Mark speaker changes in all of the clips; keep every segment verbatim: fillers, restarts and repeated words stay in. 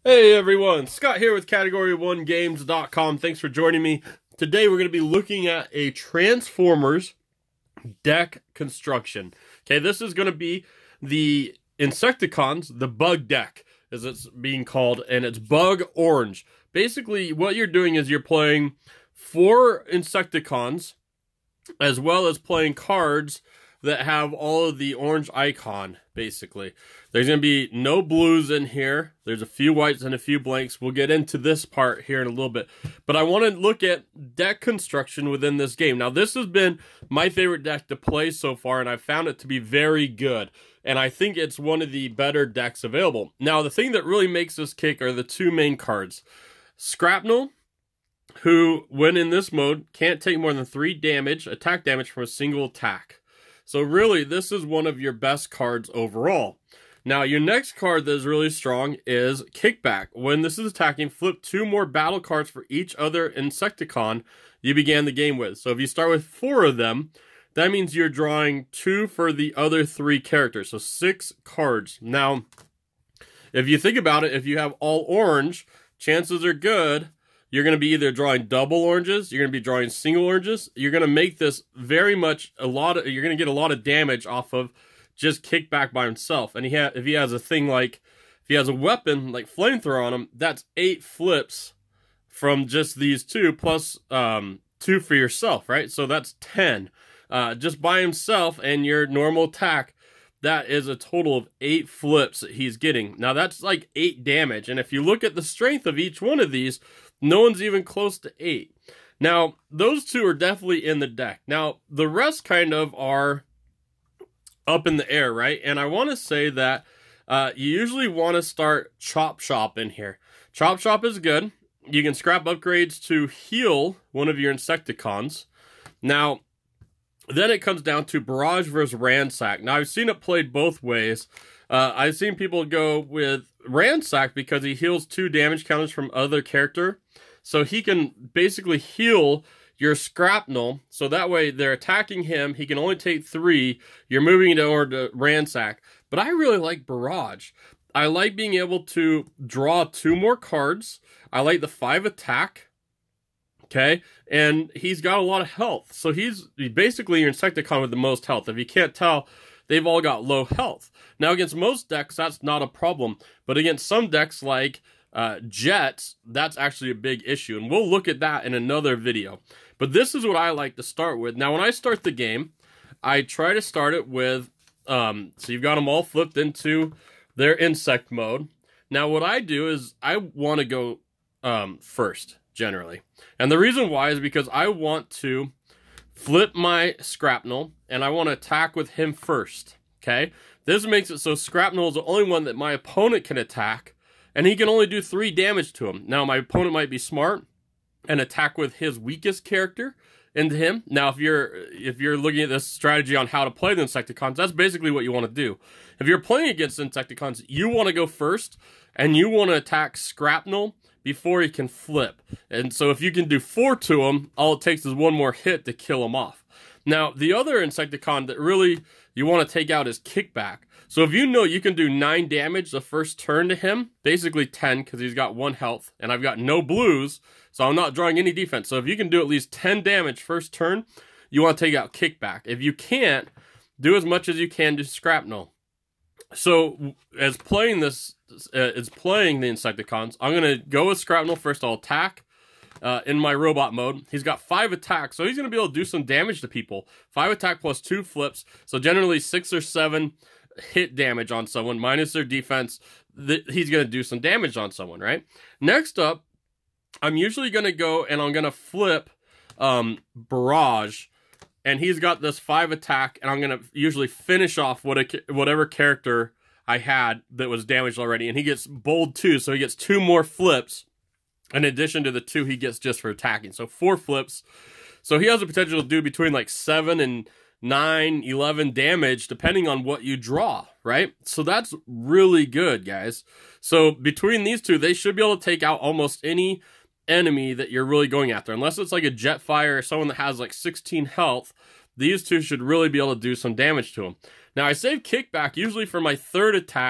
Speaker 1: Hey everyone, Scott here with category one games dot com. Thanks for joining me. Today we're going to be looking at a Transformers deck construction. Okay, this is going to be the Insecticons, the bug deck, as it's being called, and it's bug orange. Basically, what you're doing is you're playing four Insecticons, as well as playing cards that have all of the orange icon, basically. There's going to be no blues in here. There's a few whites and a few blanks. We'll get into this part here in a little bit. But I want to look at deck construction within this game. Now, this has been my favorite deck to play so far, and I've found it to be very good. And I think it's one of the better decks available. Now, the thing that really makes this kick are the two main cards. Scrapnel, who, when in this mode, can't take more than three damage, attack damage from a single attack. So really, this is one of your best cards overall. Now, your next card that is really strong is Kickback. When this is attacking, flip two more battle cards for each other Insecticon you began the game with. So if you start with four of them, that means you're drawing two for the other three characters. So six cards. Now, if you think about it, if you have all orange, chances are good you're going to be either drawing double oranges, you're going to be drawing single oranges. You're going to make this very much a lot of, you're going to get a lot of damage off of just Kickback by himself. And he ha if he has a thing like, if he has a weapon like Flamethrower on him, that's eight flips from just these two, plus um, two for yourself, right? So that's ten. Uh, just by himself and your normal attack, that is a total of eight flips that he's getting. Now that's like eight damage. And if you look at the strength of each one of these, no one's even close to eight. Now, those two are definitely in the deck. Now, the rest kind of are up in the air, right? And I want to say that uh, you usually want to start Chop Shop in here. Chop Shop is good. You can scrap upgrades to heal one of your Insecticons. Now, then it comes down to Barrage versus Ransack. Now, I've seen it played both ways. Uh, I've seen people go with Ransack because he heals two damage counters from other character. So he can basically heal your Scrapnel. So that way they're attacking him. He can only take three. You're moving it over to Ransack. But I really like Barrage. I like being able to draw two more cards. I like the five attack. Okay, and he's got a lot of health. So he's basically your Insecticon with the most health. If you can't tell, they've all got low health. Now, against most decks, that's not a problem. But against some decks like uh, Jets, that's actually a big issue. And we'll look at that in another video. But this is what I like to start with. Now, when I start the game, I try to start it with, um, so you've got them all flipped into their insect mode. Now, what I do is I want to go um, first, generally. And the reason why is because I want to flip my Scrapnel, and I want to attack with him first, okay? This makes it so Scrapnel is the only one that my opponent can attack, and he can only do three damage to him. Now, my opponent might be smart and attack with his weakest character into him. Now, if you're if you're looking at this strategy on how to play the Insecticons, that's basically what you want to do. If you're playing against Insecticons, you want to go first, and you want to attack Scrapnel before he can flip. And so if you can do four to him, all it takes is one more hit to kill him off. Now, the other Insecticon that really you want to take out is Kickback. So if you know you can do nine damage the first turn to him, basically ten because he's got one health, and I've got no blues, so I'm not drawing any defense. So if you can do at least ten damage first turn, you want to take out Kickback. If you can't, do as much as you can to Scrapnel. So as playing this, uh, as playing the Insecticons, I'm going to go with Scrapnel first. I'll attack uh, in my robot mode. He's got five attacks, so he's going to be able to do some damage to people. Five attack plus two flips, so generally six or seven hit damage on someone, minus their defense. Th he's going to do some damage on someone, right? Next up, I'm usually going to go and I'm going to flip um, Barrage. And he's got this five attack, and I'm going to usually finish off what a, whatever character I had that was damaged already. And he gets bold too, so he gets two more flips in addition to the two he gets just for attacking. So four flips. So he has the potential to do between like seven and nine, eleven damage, depending on what you draw, right? So that's really good, guys. So between these two, they should be able to take out almost any enemy that you're really going after. Unless it's like a Jetfire or someone that has like sixteen health, these two should really be able to do some damage to him. Now, I save Kickback usually for my third attack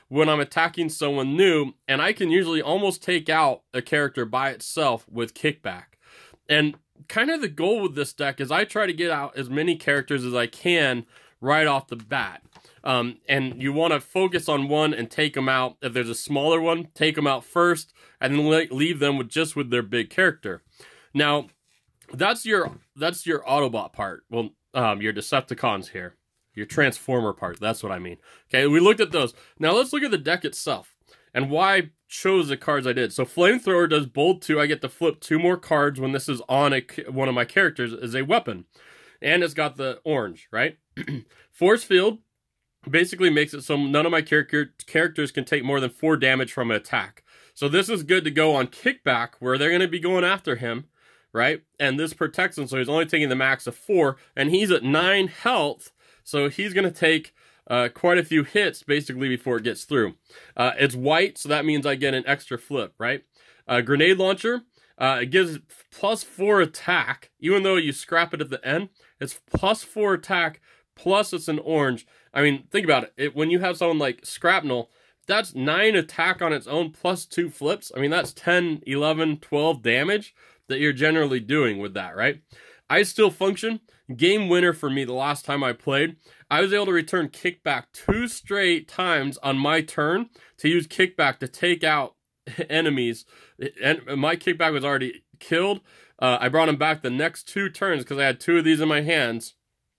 Speaker 1: when I'm attacking someone new, and I can usually almost take out a character by itself with kickback. And kind of the goal with this deck is I try to get out as many characters as I can right off the bat. Um, and you want to focus on one and take them out. If there's a smaller one, take them out first, and then leave them with just with their big character. Now, that's your that's your Autobot part. Well, um, your Decepticons here, your Transformer part. That's what I mean. Okay, we looked at those. Now let's look at the deck itself and why I chose the cards I did. So Flamethrower does bold two. I get to flip two more cards when this is on a one of my characters as a weapon, and it's got the orange, right? Force Field basically makes it so none of my character characters can take more than four damage from an attack. So this is good to go on kickback where they're going to be going after him, right? And this protects him, so he's only taking the max of four, and he's at nine health, so he's going to take uh, quite a few hits basically before it gets through. Uh, it's white, so that means I get an extra flip, right? Uh, grenade launcher, uh, it gives plus four attack, even though you scrap it at the end. It's plus four attack, plus it's an orange. I mean, think about it. it. When you have someone like Scrapnel, that's nine attack on its own plus two flips. I mean, that's ten, eleven, twelve damage that you're generally doing with that, right? I Still Function, game winner for me the last time I played. I was able to return kickback two straight times on my turn to use kickback to take out enemies. And my kickback was already killed. Uh, I brought him back the next two turns because I had two of these in my hands.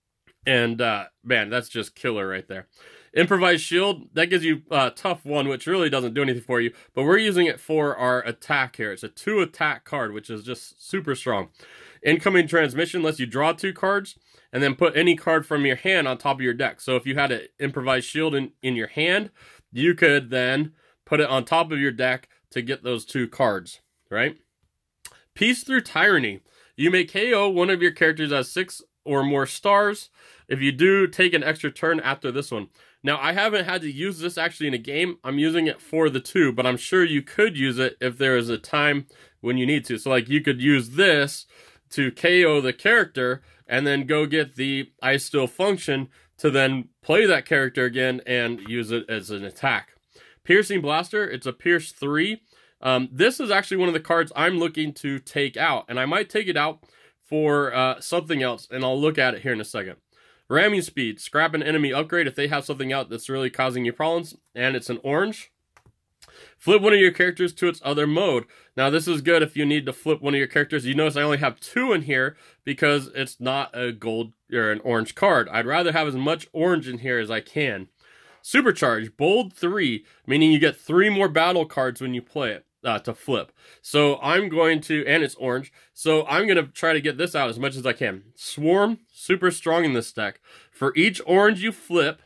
Speaker 1: And, uh, man, that's just killer right there. Improvised Shield, that gives you uh, tough one, which really doesn't do anything for you. But we're using it for our attack here. It's a two attack card, which is just super strong. Incoming Transmission lets you draw two cards and then put any card from your hand on top of your deck. So if you had an Improvised Shield in, in your hand, you could then put it on top of your deck to get those two cards, right? Peace Through Tyranny. You may K O one of your characters as six or more stars. If you do, take an extra turn after this one. Now, I haven't had to use this actually in a game. I'm using it for the two, but I'm sure you could use it if there is a time when you need to. So, like, you could use this to K O the character and then go get the I Still Function to then play that character again and use it as an attack. Piercing Blaster, it's a Pierce three. Um, this is actually one of the cards I'm looking to take out, and I might take it out for uh, something else, and I'll look at it here in a second. Ramming Speed, scrap an enemy upgrade if they have something out that's really causing you problems, and it's an orange. Flip one of your characters to its other mode. Now, this is good if you need to flip one of your characters. You notice I only have two in here because it's not a gold or an orange card. I'd rather have as much orange in here as I can. Supercharge, bold three, meaning you get three more battle cards when you play it. Uh, to flip. So I'm going to, and it's orange, so I'm going to try to get this out as much as I can. Swarm, super strong in this deck. For each orange you flip,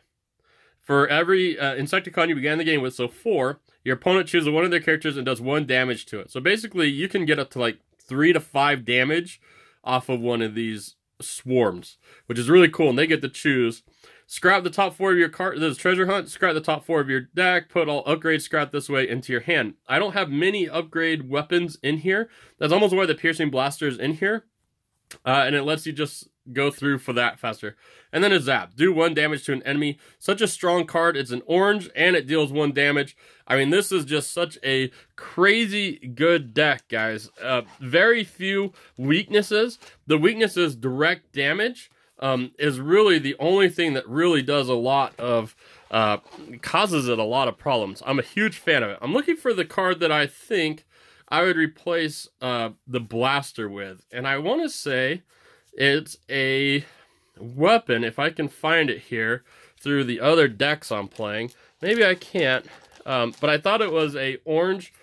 Speaker 1: for every uh, Insecticon you began the game with, so four, your opponent chooses one of their characters and does one damage to it. So basically, you can get up to like three to five damage off of one of these swarms, which is really cool, and they get to choose. Scrap the top four of your card. This is Treasure Hunt. Scrap the top four of your deck. Put all upgrade scrap this way into your hand. I don't have many upgrade weapons in here. That's almost why the Piercing Blaster is in here. Uh, and it lets you just go through for that faster. And then a Zap. Do one damage to an enemy. Such a strong card. It's an orange and it deals one damage. I mean, this is just such a crazy good deck, guys. Uh, very few weaknesses. The weakness is direct damage. Um, is really the only thing that really does a lot of, uh, causes it a lot of problems. I'm a huge fan of it. I'm looking for the card that I think I would replace uh, the Blaster with. And I want to say it's a weapon, if I can find it here through the other decks I'm playing. Maybe I can't, um, but I thought it was a orange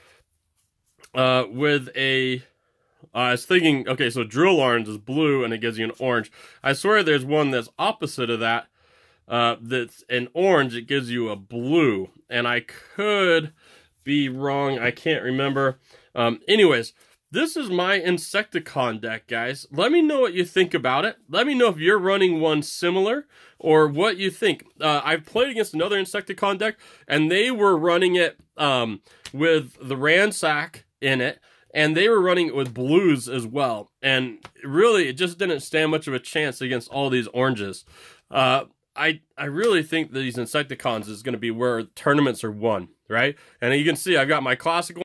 Speaker 1: uh, with a... Uh, I was thinking, okay, so Drill Orange is blue and it gives you an orange. I swear there's one that's opposite of that. Uh, that's an orange, it gives you a blue. And I could be wrong, I can't remember. Um, anyways, this is my Insecticon deck, guys. Let me know what you think about it. Let me know if you're running one similar or what you think. Uh, I've played against another Insecticon deck and they were running it um, with the Ransack in it. And they were running it with blues as well. And really, it just didn't stand much of a chance against all these oranges. Uh, I, I really think these Insecticons is going to be where tournaments are won, right? And you can see I've got my classic